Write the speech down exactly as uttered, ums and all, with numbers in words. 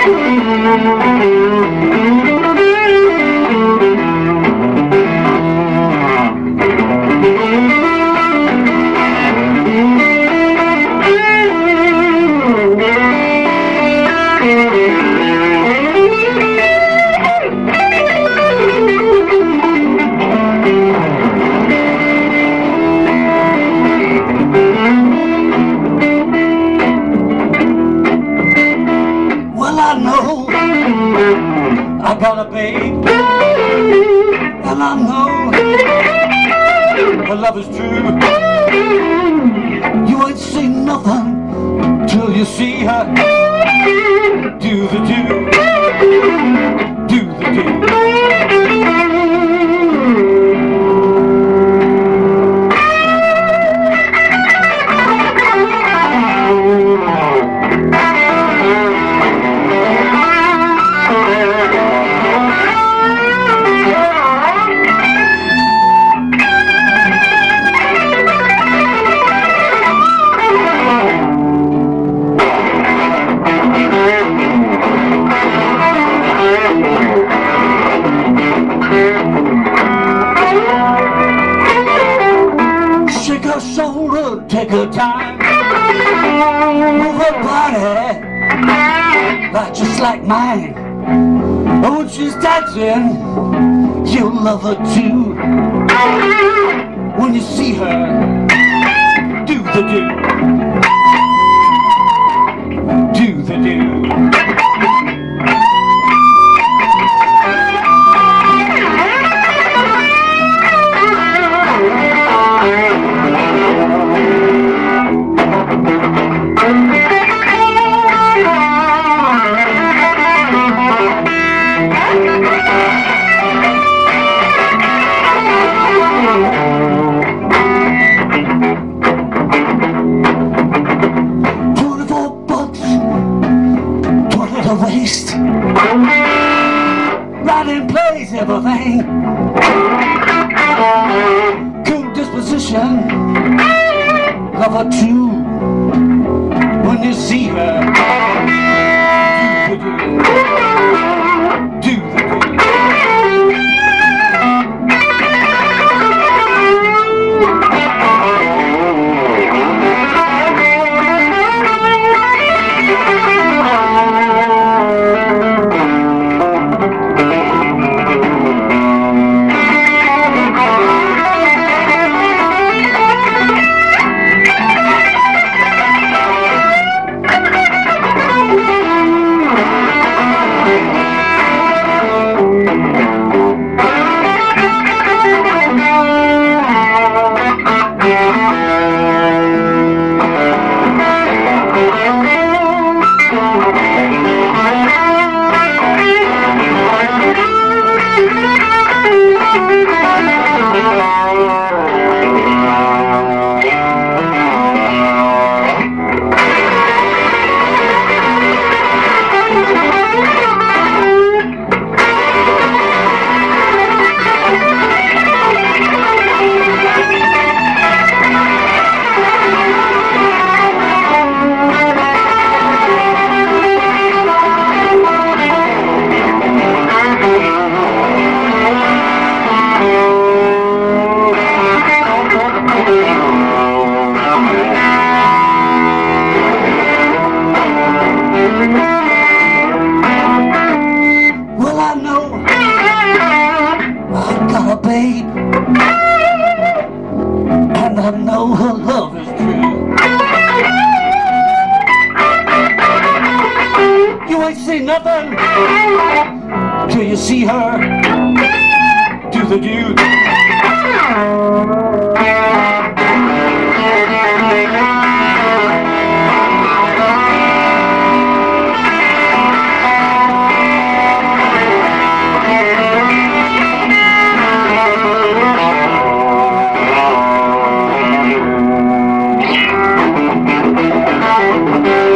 I got a babe, and I know her love is true. You ain't seen nothing till you see her do the do, do the do. Shoulder, take her time, move her body, like just like mine. And when she's dancing, you'll love her too. When you see her, do the do, do the do. Waste right in place, everything. Cool disposition, love her too. When you see her, do the do, do the do. Well, I know I've got a babe, and I know her love is true. You ain't seen nothing till you see her do the do. Thank you.